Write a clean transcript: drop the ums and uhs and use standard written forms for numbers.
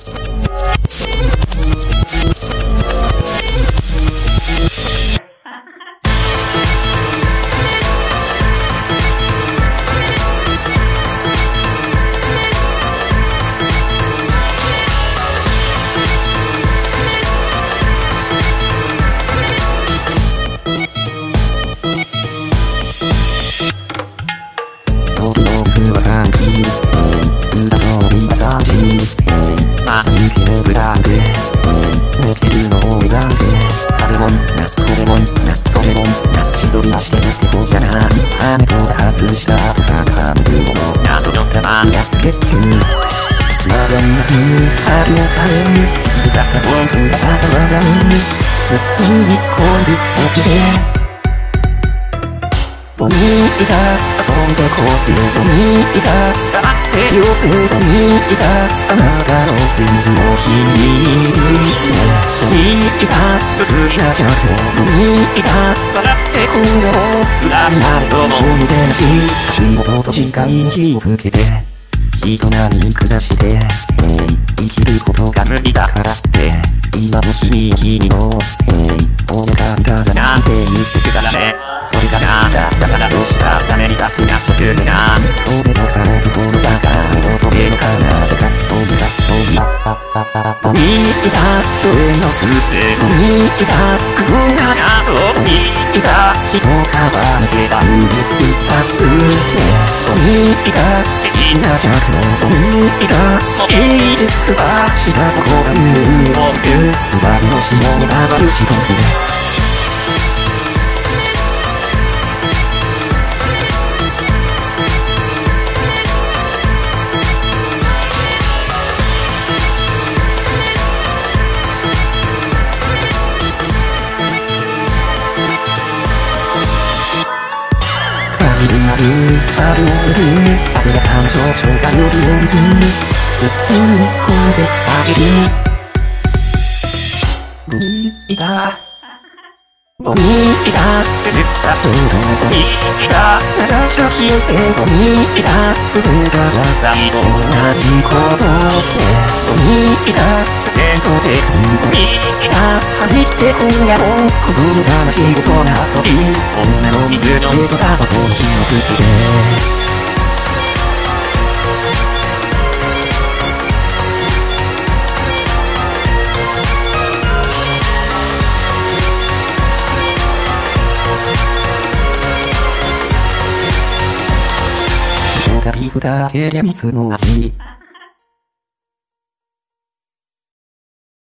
まあ人気のブランド持ってるのを選んであるもんなこれもんなそれもんなしどり足でってこうじゃない羽と外したとか感じるものなどのたまやすげっきゅうまだなにあるのかに君だった本当だったわがに包み込んでおきでボニーが遊んでこうするボニーが黙って要するボニーがあなたの全部を気に入るボニーが薄いなきゃとボニーが笑って今後裏になると思うのでなし足元と視界に気をつけて人並みに下して生きることが無理だからって今の君の俺が見たらなんて言ってくからねそれがなんだだからどうしたためにたくなっちゃうなそれとか男の坂を求めるかなとか飛ぶか飛ぶかボニーが今日のスープボニーが空ななとボニーが人から抜けた海二つボニーが的な客のボニーがもういいですばしがとこが見るを見る奪いの潮に流るしとくあるあるあれが感情が夜を見る包み込んであげるボニーがボニーが出たとボニーが流した消えてボニーが不分が最後同じことでボニーが手と手ボニーが張り切って今夜もこぶる話事な遊び女の水の上とタバコの火をつけてビーフだけで水の味